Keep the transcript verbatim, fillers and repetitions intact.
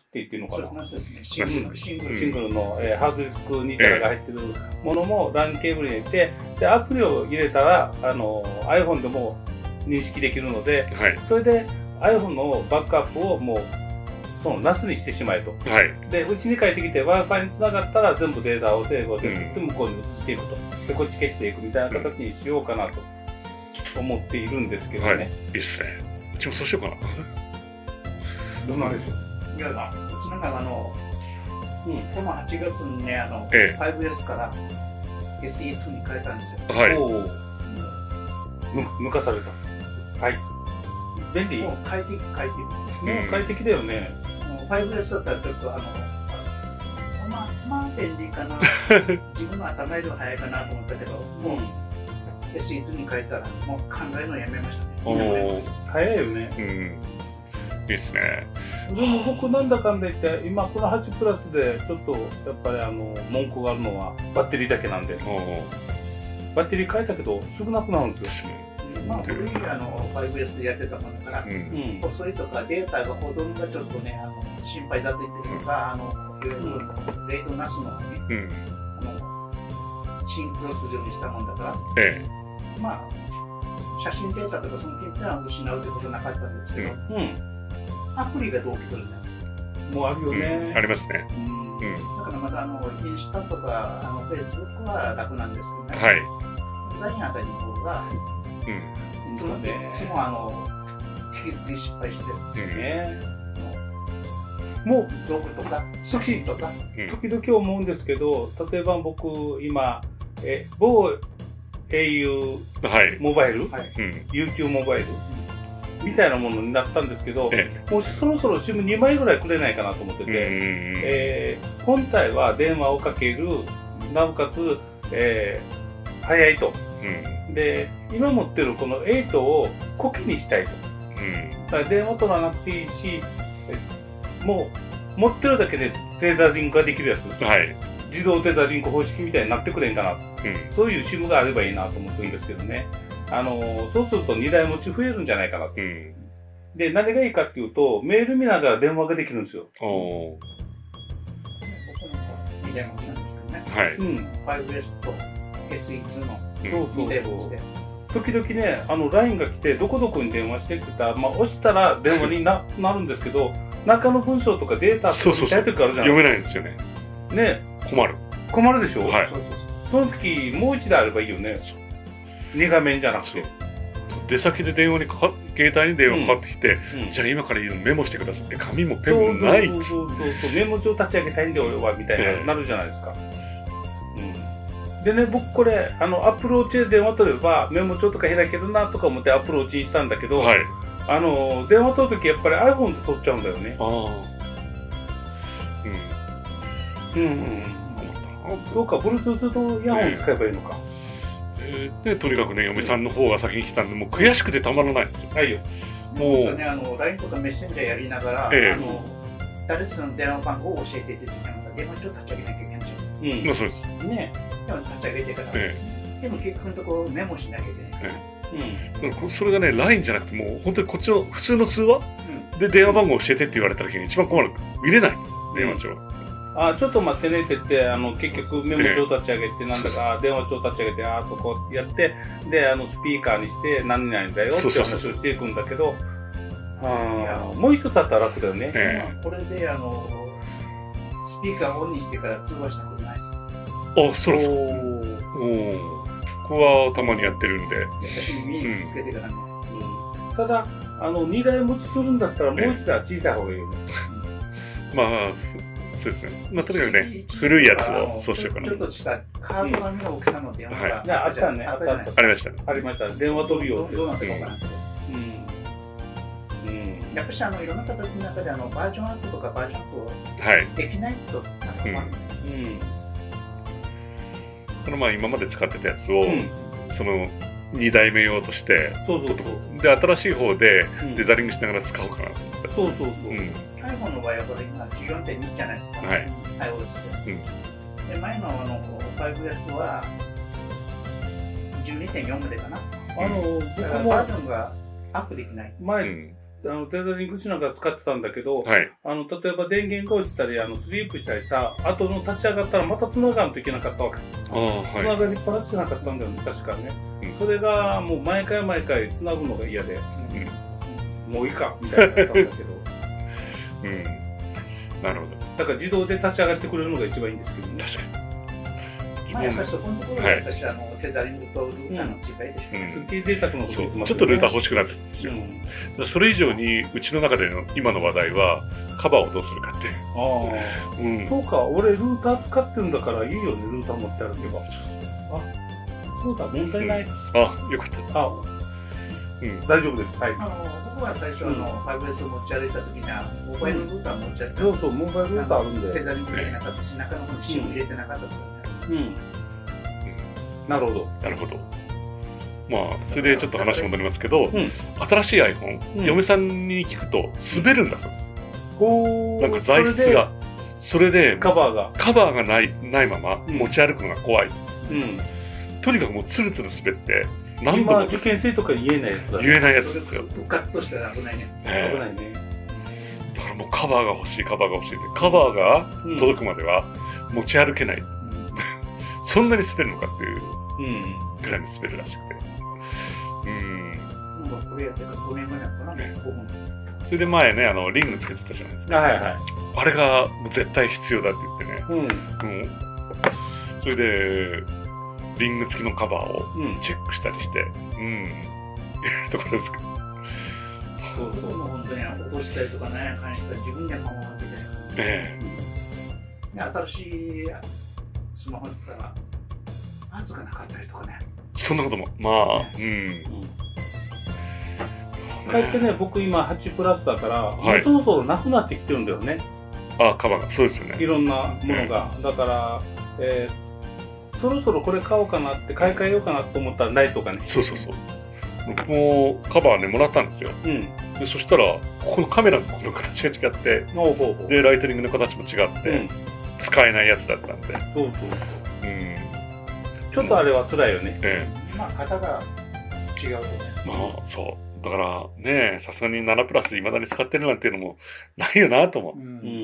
言っていうのかな。 そうですね。シングル、シングル、 シングルの、えー、ハードディスクにテラが入ってるものも ラン ケーブルに入れて、で、アプリを入れたら、あの、iPhone でも認識できるので、はい、それで iPhone のバックアップをもう、そのナスにしてしまえと。はい、で、うちに帰ってきて Wi-Fi につながったら全部データを整合で向こうに移していくと。で、こっち消していくみたいな形にしようかなと思っているんですけどね。はい、いいっすね。うちもそうしようかな。 どうなんでしょう。いや、うちの中の、うん、このはちがつにね、あの、ええ、ファイブエス から エスイーツー に変えたんですよ。はい。おお。 抜かされた。はい。便利。 もう快適、快適。 もう快適だよね。 ファイブエス だったらちょっとあの、まあ、まあ便利かな。自分の頭よりは早いかなと思ったけど、もう エスイーツー に変えたらもう考えるのやめましたね。おお。 早いよね。うん。いいっすね。でも僕なんだかんだ言って今このはちプラスでちょっとやっぱりあの文句があるのはバッテリーだけなんで。バッテリー変えたけどすぐなくなるんですよ。 まあ、古いあの ファイブエス でやってたものだから、うん、遅いとかデータが保存がちょっとね、あの心配だと言ってるとか、あのいわゆるレートなしのね、うん、あのシンクロするようにしたもんだから、ええ、まあ、写真データとかその件ってのは失うってことなかったんですけど、うん、アプリが同期取るんだよ。 もうあるよね。うん、ありますね。 うん、だからまたあのインスタとかあのフェイスブックは楽なんですけどね。はい。ラインあたりの方が、うん、いつもね、いつもあの引き継ぎ失敗してるね。 もうログとか写真とか、 時々思うんですけど、例えば僕今え某 エーユー モバイル、はい、ユーキュー モバイルみたいなものになったんですけど、もうそろそろ シムにまいぐらいくれないかなと思ってて、えー、本体は電話をかける、なおかつ、えー、早いと。うん、で今持ってるこのエイトをコキにしたいと、うん、だから電話取らなくていいし、もう持ってるだけでテザリンクができるやつ、はい、自動テザリンク方式みたいになってくれんかな、うん、そういう シム があればいいなと思ってるんですけどね、あのそうするとにだい持ち増えるんじゃないかなと、うん、で何がいいかっていうとメール見ながら電話ができるんですよ。お僕のにだい持ちなんですけどね、はい、うん、ファイブエス と エスイーツー のそうそうそう時々ね、あの ライン が来てどこどこに電話してって言ったら、まあ、押したら電話に な, なるんですけど中の文章とかデータとか見たい時あるじゃないですか。読めないんですよね。ね、困る困るでしょ。はい、その時もう一台あればいいよね。に画面じゃなくて出先で電話にかか携帯に電話かかってきて、うんうん、じゃあ今から言うのメモしてくださいって紙もペンもないっつってそうそうそうメモ帳立ち上げたいんで俺はみたいな、えー、なるじゃないですか。でね、僕これあのアップルウォッチで電話取ればメモ帳とか開けるなとか思ってアップルウォッチにしたんだけど、はい、あの電話取るときやっぱり iPhone で取っちゃうんだよね。ああ、うんうんうん。そうか、Bluetooth とイヤホン使えばいいのか。えー、でとにかくね、嫁さんの方が先に来たんでもう悔しくてたまらないんですよ。はいよ。 もうね、あの ライン とかメッセンジャーやりながら、えー、あの誰その電話番号を教えてって言って電話帳立ち上げなきゃいけないんですよ。うん、まあそうです。ね。でも立ち上げてから、ええ、でも結局のところメモしなきゃいけない、 ええ、うん、それがね ライン じゃなくてもう本当にこっちの普通の通話、うん、で電話番号教えてって言われた時に一番困る入れないんです電話帳、うん、あちょっと待ってねって言ってあの結局メモ帳立ち上げてなんだか、ええ、電話帳立ち上げてあーっとこうやってであのスピーカーにして何々だよって話をしていくんだけどあもう一つあったら楽だよね、 ええ、これであのスピーカーをオンにしてから通話したことないです。 あ、そうですか。おお。ここはたまにやってるんで。 耳につけてからね。 うん、ただあのにだい持ちするんだったらもう一台小さい方がいいよね。まあそうですね。まあとにかくね古いやつをそうしようかな。 ちょっと近いカード紙の大きさの電話が、 はい、あったね。あったね。ありましたね。ありました。電話取るよ。 どうなってるかな。うん。やっぱりあのいろんな形の中であのバージョンアップとかバージョンアップをできないとなんか困る。うん。 このまあ今まで使ってたやつを、うん、そのにだいめ用としてそうそうそうで新しい方でデザリングしながら使おうかなと思って、うん、そうそうそう、うん、 iPhone の場合はこれ今 じゅうよんてんに じゃないですか、はい、iOS で、うん、で前のあの ファイブエス は じゅうにてんよん までかな、うん、あの僕もバージョンがアップできない前、うん、 あのテザリングしながら使ってたんだけど、はい、あの例えば電源が落ちたりあのスリープしたりした後の立ち上がったらまた繋がんといけなかったわけです。はい、繋がりっぱなしじゃなかったんだよね確かね、うん、それがもう毎回毎回繋ぐのが嫌で、うん、もういいかみたいになったんだけど、 うん、なるほど。 だから自動で立ち上がってくれるのが一番いいんですけどね。 確かに。 まあ、やっぱりそこのところが私、はい、あのテザリングとルーターの違いでしょうね。 すっげえ贅沢なこと言ってますよね。ちょっとルーター欲しくなってるんですよ。うん、それ以上にうちの中での今の話題はカバーをどうするかって。ああ、うん、そうか。俺ルーター使ってるんだからいいよね。ルーター持って歩けば。あ、そうだ問題ない。うん、 あ、よかった。あ、 うん、大丈夫です。はい。 あの僕は最初あの ファイブエス を持ち歩いた時にはモバイルルーター持ち歩いた。 そうそうモバイルルーターあるんで。 テザリングできなかったし中の方にシム入れてなかったとかね。うん。 なるほど。 なるほど。まあ、それでちょっと話戻りますけど、うん、新しい iPhone、うん、嫁さんに聞くと滑るんだそうです。うん、なんか材質が。それで、 カバーが。 カバーがない、ないまま持ち歩くのが怖い。うん。とにかくもうツルツル滑って、 何度も。受験生とか言えないやつだ。 言えないやつですよ。 ブカッとしたら危ないね。 えー、危ないね。 だからもうカバーが欲しい、カバーが欲しいって。カバーが届くまでは持ち歩けない。うん、そんなに滑るのかっていう。うん、ぐらいに滑るらしくて、うん、それで前ねあのリングつけてたじゃないですか、はいはい、あれが絶対必要だって言ってね、うんうん、それでリング付きのカバーをチェックしたりして、うん、やるところですけど、 そうそう本当に落としたりとかね関したら自分で守らなきゃいけない、ええ、新しいスマホだったら圧がなかったりとかね。 そんなこともまあ、うん。うん。 最近ね、僕今はちプラスだから、はい、もうそろそろなくなってきてるんだよね。 あ、カバーがそうですよね。 いろんなものが、うん、だから、えー、そろそろこれ買おうかなって買い替えようかなと思ったらないとかね。 そうそうそう。僕もカバーねもらったんですよ。うん。でそしたらここのカメラのこの形が違って、ほうほうほうでライトニングの形も違って、うん、使えないやつだったんで。そうそうそう。うん。 ちょっとあれは辛いよね。 ええ、まあ型が違うとね。 まあそうだからねさすがにななプラスいまだに使ってるなんていうのもないよなと思う。うん